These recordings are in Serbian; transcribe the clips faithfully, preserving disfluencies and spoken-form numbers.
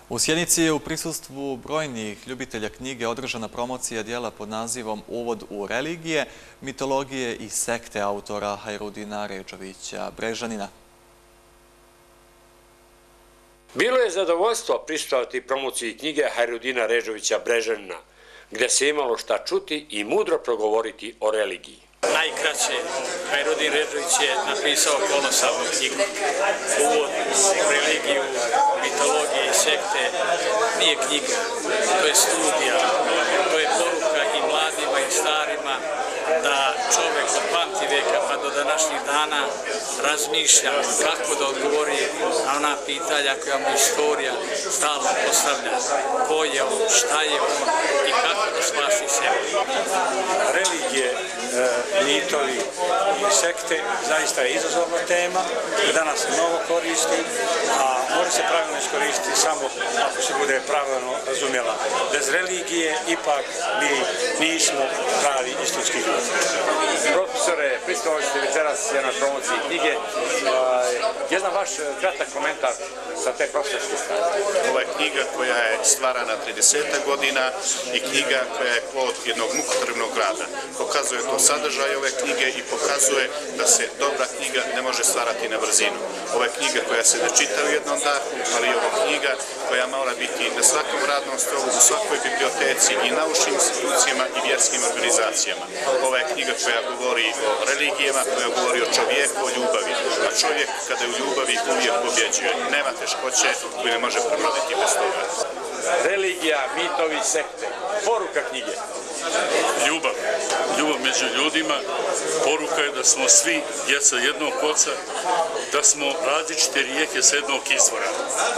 U Sjenici je u prisustvu brojnih ljubitelja knjige održana promocija dijela pod nazivom Uvod u religije, mitologije i sekte autora Hajrudina Redžovića Brežanina. Bilo je zadovoljstvo prisustvovati promociji knjige Hajrudina Redžovića Brežanina, gdje se imalo šta čuti i mudro progovoriti o religiji. Najkraće, Hajrudin Redžović je napisao kolosalnu knjigu. Uvod u religiju, mitologije i sekte nije knjiga, to je studija, to je poruka i mladima i starima da čovjek od pamtivijeka pa do današnjih dana razmišlja kako da odgovori na ona pitanja koja mu istorija stalno postavlja. Ko je on, šta je on i kako da spasi sebe. Religije, mitovi i sekte zaista je izazovna tema, danas se mnogo koristi, a može se pravilno iskoristiti samo ako se bude pravilno razumjela. Bez religije ipak mi nismo pravi istinski ljudi. Profesore, prisutili ste večeras na promociji knjige. Jedan vaš kratak komentar sa te profesorske strane. Ova je knjiga koja je stvarana trideset godina i knjiga koja je plod jednog mukotrpnog rada. Pokazuje to sadržaj ove knjige i pokazuje da se dobra knjiga ne može stvarati na brzinu. Ova je knjiga koja se ne čita u jednom dahu, ali je ova knjiga koja mora biti na svakom radnom stolu, u svakoj biblioteci i naučnim institucijama i vjerskim organizacijama. Ova je knjiga koja govori o religijama, koja govori o čovjeku, o ljubavi. A čovjek kada je u ljubavi uvijek pobjeđuje. Nema teškoće koju ne može prebroditi bez toga. Religija, mitovi, sekte. Poruka knjige. Ljubav. Ljubav među ljudima. Poruka je da smo svi djeca jednog oca, da smo različite rijeke s jednog izvora.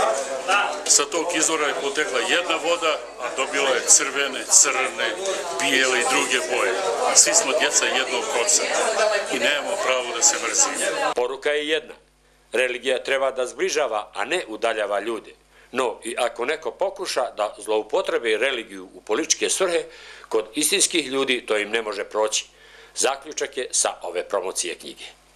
Sa tog izvora je potekla jedna voda, a dobila je crvene, crne, bijele i druge boje. Svi smo djeca jednog oca i nemamo pravo da se mrzimo. Poruka je jedna. Religija treba da zbližava, a ne udaljava ljude. No, i ako neko pokuša da zloupotrebi religiju u političke svrhe, kod istinskih ljudi to im ne može proći. Zaključak je sa ove promocije knjige.